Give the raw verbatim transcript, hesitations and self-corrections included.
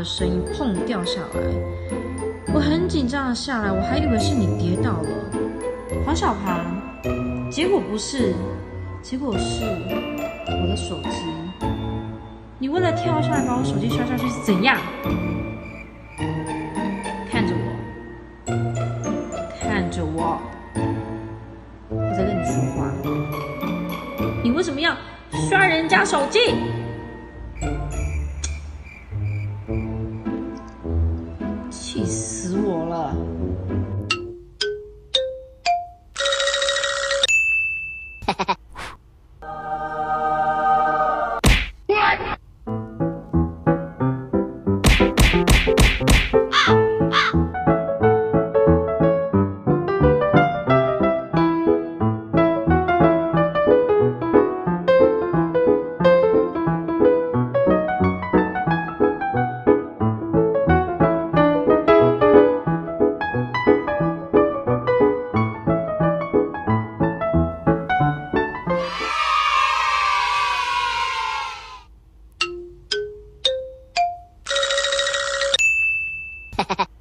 的声音，砰掉下来。我很紧张的下来，我还以为是你跌倒了，黄小庞。结果不是，结果是我的手机。你为了跳下来把我手机摔下去是怎样？看着我，看着我，我在跟你说话。你为什么要摔人家手机？气死我了！ 哈哈哈。